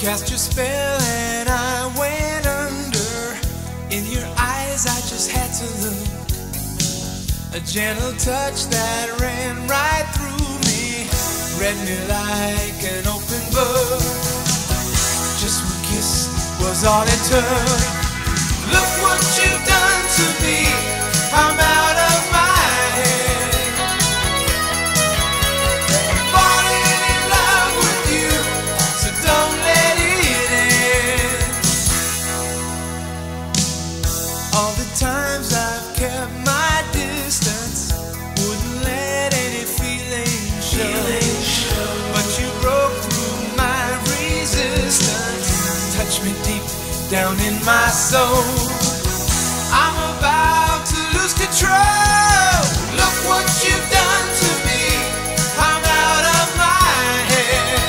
cast your spell and I went under. In your eyes I just had to look. A gentle touch that ran right through me, read me like an open book. Just one kiss was all it took. Look what you've done to me, I'm out of my head. I'm falling in love with you, so don't let it end. All the times I've kept my distance, wouldn't let any feeling show. But you broke through my resistance, touched me deep down in my soul. I'm about to lose control. Look what you've done to me, I'm out of my head.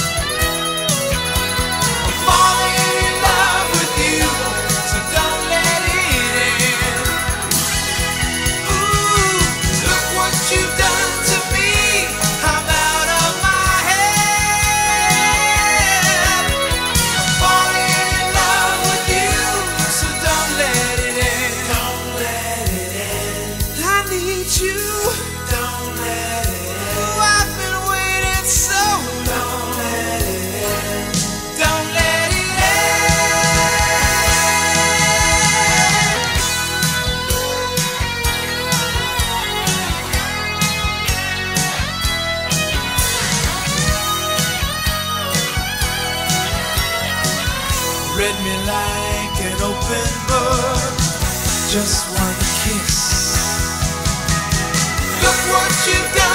I'm falling in love with you, so don't let it end. Ooh, look what you've done to me, I'm out of my head. I'm falling in love with you, so don't let it end. Don't let it end. I need you. Don't let it end. Ooh, I've been waiting so long. Don't let it end. Don't let it end. Read me like an open book. Just one kiss. Look what you've done.